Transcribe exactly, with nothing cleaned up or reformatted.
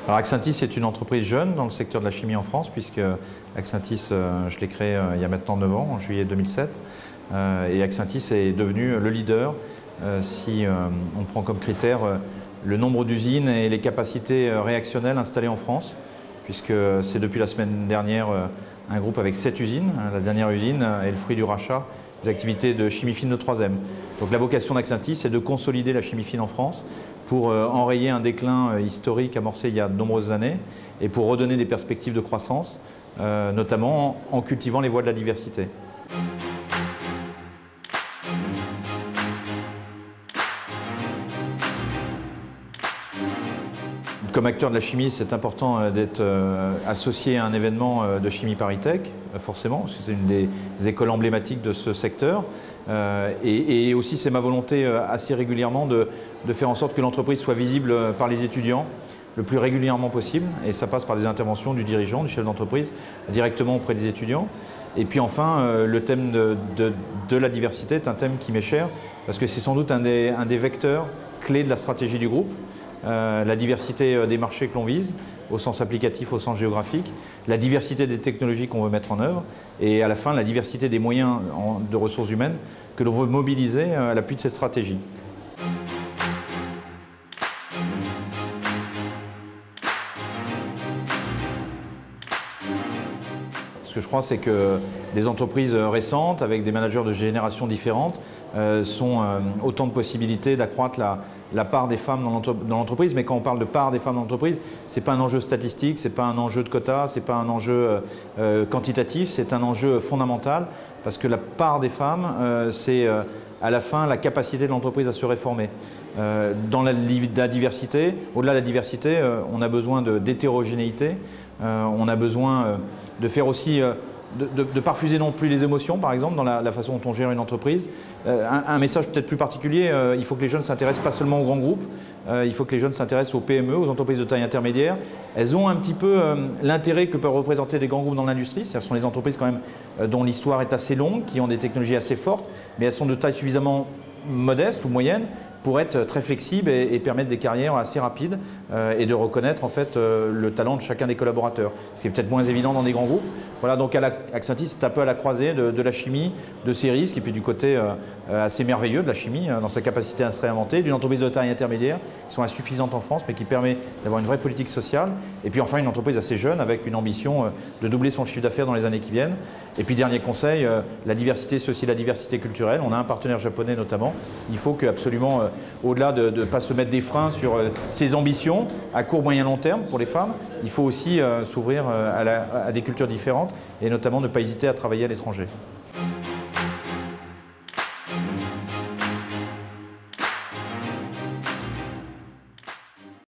Alors Axentis est une entreprise jeune dans le secteur de la chimie en France, puisque Axentis, euh, je l'ai créé euh, il y a maintenant neuf ans, en juillet deux mille sept. Euh, et Axentis est devenu le leader euh, si euh, on prend comme critère euh, le nombre d'usines et les capacités euh, réactionnelles installées en France, puisque c'est depuis la semaine dernière euh, un groupe avec sept usines. La dernière usine est le fruit du rachat des activités de chimie fine de trois M. Donc la vocation d'Axentis, c'est de consolider la chimie fine en France pour euh, enrayer un déclin euh, historique amorcé il y a de nombreuses années et pour redonner des perspectives de croissance, euh, notamment en, en cultivant les voies de la diversité. Comme acteur de la chimie, c'est important d'être associé à un événement de Chimie ParisTech, forcément, parce que c'est une des écoles emblématiques de ce secteur. Et, et aussi, c'est ma volonté assez régulièrement de, de faire en sorte que l'entreprise soit visible par les étudiants le plus régulièrement possible. Et ça passe par des interventions du dirigeant, du chef d'entreprise, directement auprès des étudiants. Et puis enfin, le thème de, de, de la diversité est un thème qui m'est cher, parce que c'est sans doute un des, un des vecteurs clés de la stratégie du groupe. Euh, la diversité des marchés que l'on vise, au sens applicatif, au sens géographique, la diversité des technologies qu'on veut mettre en œuvre et à la fin la diversité des moyens en, de ressources humaines que l'on veut mobiliser à l'appui de cette stratégie. Ce que je crois, c'est que des entreprises récentes, avec des managers de générations différentes, euh, sont euh, autant de possibilités d'accroître la, la part des femmes dans l'entreprise. Mais quand on parle de part des femmes dans l'entreprise, ce n'est pas un enjeu statistique, ce n'est pas un enjeu de quota, ce n'est pas un enjeu euh, quantitatif, c'est un enjeu fondamental, parce que la part des femmes, euh, c'est euh, à la fin la capacité de l'entreprise à se réformer. Euh, dans la, la diversité, au-delà de la diversité, euh, on a besoin d'hétérogénéité, euh, on a besoin euh, de faire aussi, euh, de ne pas refuser non plus les émotions, par exemple, dans la, la façon dont on gère une entreprise. Euh, un, un message peut-être plus particulier, euh, il faut que les jeunes s'intéressent pas seulement aux grands groupes, euh, il faut que les jeunes s'intéressent aux P M E, aux entreprises de taille intermédiaire. Elles ont un petit peu euh, l'intérêt que peuvent représenter les grands groupes dans l'industrie. Ce sont les entreprises quand même euh, dont l'histoire est assez longue, qui ont des technologies assez fortes, mais elles sont de taille suffisamment modeste ou moyenne pour être très flexible et, et permettre des carrières assez rapides euh, et de reconnaître en fait euh, le talent de chacun des collaborateurs, ce qui est peut-être moins évident dans des grands groupes. Voilà, donc Axentis c'est un peu à la croisée de, de la chimie, de ses risques et puis du côté euh, assez merveilleux de la chimie euh, dans sa capacité à se réinventer, d'une entreprise de taille intermédiaire qui sont insuffisantes en France mais qui permet d'avoir une vraie politique sociale, et puis enfin une entreprise assez jeune avec une ambition euh, de doubler son chiffre d'affaires dans les années qui viennent. Et puis dernier conseil, euh, la diversité c'est aussi la diversité culturelle. On a un partenaire japonais notamment, il faut que absolument euh, au-delà de ne pas se mettre des freins sur euh, ses ambitions à court, moyen, long terme pour les femmes, il faut aussi euh, s'ouvrir euh, à, à des cultures différentes et notamment ne pas hésiter à travailler à l'étranger.